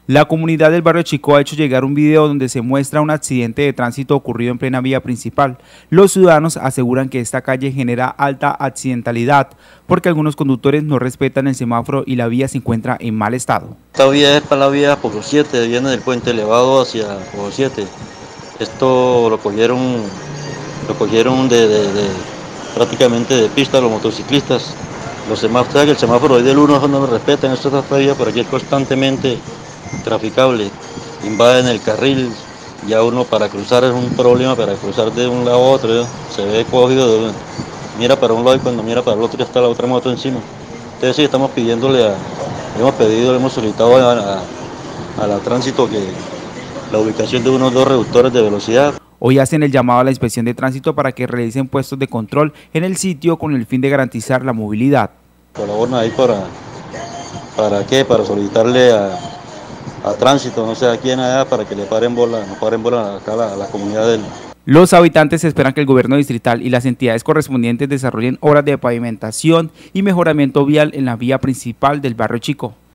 La comunidad del barrio Chicó ha hecho llegar un video donde se muestra un accidente de tránsito ocurrido en plena vía principal. Los ciudadanos aseguran que esta calle genera alta accidentalidad porque algunos conductores no respetan el semáforo y la vía se encuentra en mal estado. Esta vía es para la vía Poco 7, viene del puente elevado hacia Poco 7. Esto lo cogieron prácticamente de pista los motociclistas. Los semáforos, que el semáforo hoy del 1 no lo respetan, esto está todavía por aquí constantemente traficable, invaden el carril, ya uno para cruzar es un problema, para cruzar de un lado a otro, ¿ya? Se ve cogido, mira para un lado y cuando mira para el otro ya está la otra moto encima. Entonces sí, estamos pidiéndole, hemos solicitado a la tránsito que la ubicación de unos 2 reductores de velocidad. Hoy hacen el llamado a la inspección de tránsito para que realicen puestos de control en el sitio con el fin de garantizar la movilidad. Colaboran ahí para solicitarle a tránsito, no sé a quién allá, para que le paren bola, no paren bola acá a la comunidad del... Los habitantes esperan que el gobierno distrital y las entidades correspondientes desarrollen obras de pavimentación y mejoramiento vial en la vía principal del barrio Chico.